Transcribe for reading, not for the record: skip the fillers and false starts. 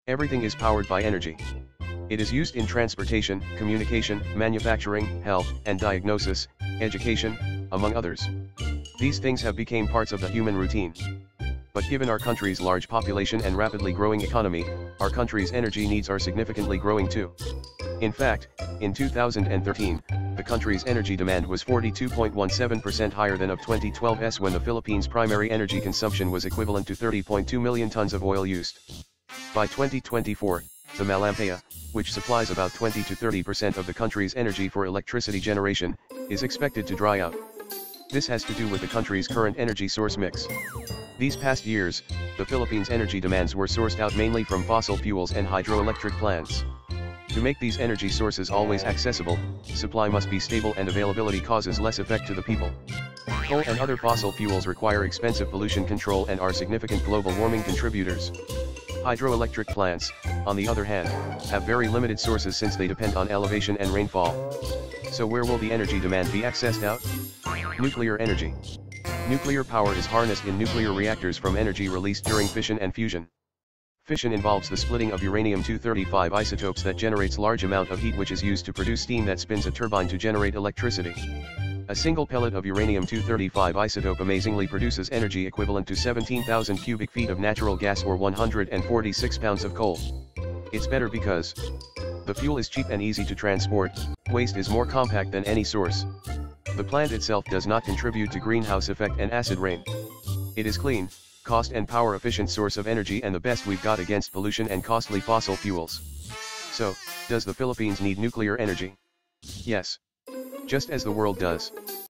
Everything is powered by energy. It is used in transportation, communication, manufacturing, health and diagnosis, education, among others. These things have become parts of the human routine. But given our country's large population and rapidly growing economy, our country's energy needs are significantly growing too. In fact, in 2013, the country's energy demand was 42.17% higher than of 2012's when the Philippines' primary energy consumption was equivalent to 30.2 million tons of oil used. By 2024, the Malampaya, which supplies about 20 to 30% of the country's energy for electricity generation, is expected to dry out. This has to do with the country's current energy source mix. These past years, the Philippines' energy demands were sourced out mainly from fossil fuels and hydroelectric plants. To make these energy sources always accessible, supply must be stable and availability causes less effect to the people. Coal and other fossil fuels require expensive pollution control and are significant global warming contributors. Hydroelectric plants, on the other hand, have very limited sources since they depend on elevation and rainfall. So where will the energy demand be accessed out? Nuclear energy. Nuclear power is harnessed in nuclear reactors from energy released during fission and fusion. Fission involves the splitting of uranium-235 isotopes that generates large amount of heat which is used to produce steam that spins a turbine to generate electricity. A single pellet of uranium-235 isotope amazingly produces energy equivalent to 17,000 cubic feet of natural gas or 146 pounds of coal. It's better because the fuel is cheap and easy to transport, waste is more compact than any source. The plant itself does not contribute to greenhouse effect and acid rain. It is clean, cost and power efficient source of energy and the best we've got against pollution and costly fossil fuels. So, does the Philippines need nuclear energy? Yes. Just as the world does.